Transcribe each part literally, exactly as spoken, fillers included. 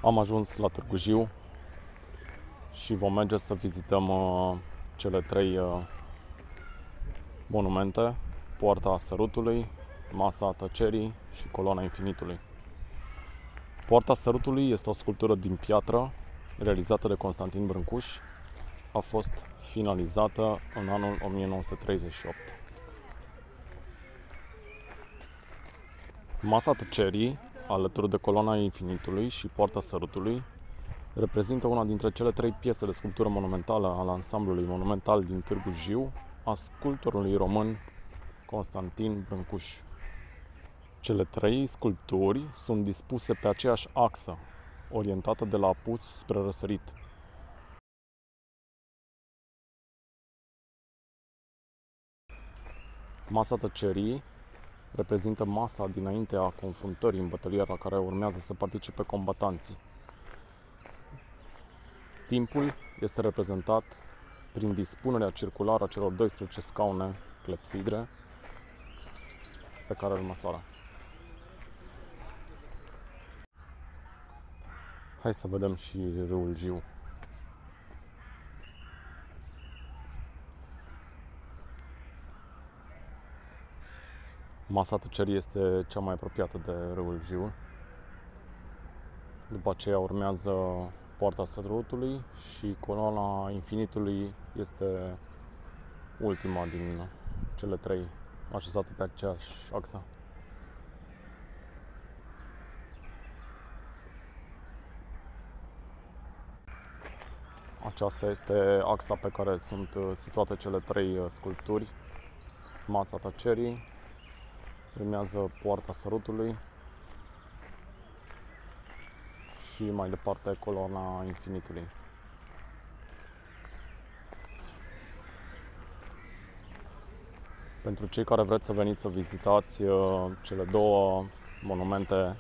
Am ajuns la Târgu Jiu și vom merge să vizităm uh, cele trei uh, monumente: Poarta Sărutului, Masa Tăcerii și Coloana Infinitului. Poarta Sărutului este o sculptură din piatră realizată de Constantin Brâncuș. A fost finalizată în anul o mie nouă sute treizeci și opt. Masa Tăcerii, alături de Coloana Infinitului și Poarta Sărutului, reprezintă una dintre cele trei piese de sculptură monumentală al ansamblului monumental din Târgu Jiu a sculptorului român Constantin Brâncuș. Cele trei sculpturi sunt dispuse pe aceeași axă, orientată de la apus spre răsărit. Masa Tăcerii reprezintă masa dinaintea confruntării în bătălia la care urmează să participe combatanții. Timpul este reprezentat prin dispunerea circulară a celor doisprezece scaune clepsidre pe care îl măsoară. Hai să vedem și râul Jiu. Masa Tăcerii este cea mai apropiată de râul Jiu. După aceea urmează Poarta Sărutului și Coloana Infinitului este ultima din cele trei, așezată pe aceeași axă. Aceasta este axa pe care sunt situate cele trei sculpturi: Masa Tăcerii, urmează Poarta Sărutului și mai departe Coloana Infinitului. Pentru cei care vreți să veniți să vizitați cele două monumente,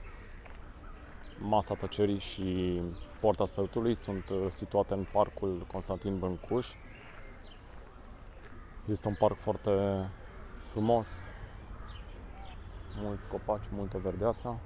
Masa Tăcerii și Poarta Sărutului, sunt situate în parcul Constantin Brâncuș. Este un parc foarte frumos, mulți copaci, multă verdeață.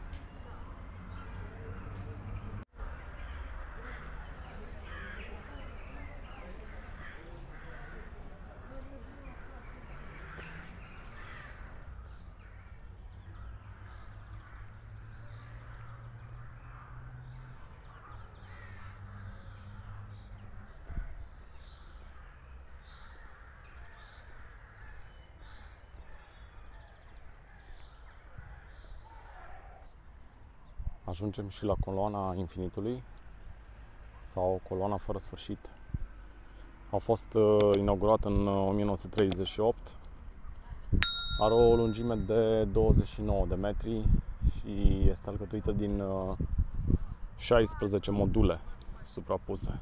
Ajungem și la Coloana Infinitului, sau Coloana fără sfârșit. A fost uh, inaugurată în o mie nouă sute treizeci și opt. Are o lungime de douăzeci și nouă de metri și este alcătuită din uh, șaisprezece module suprapuse.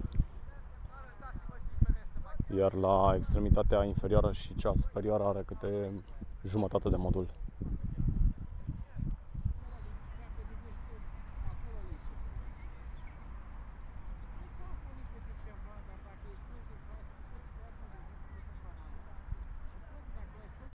Iar la extremitatea inferioară și cea superioară are câte jumătate de modul.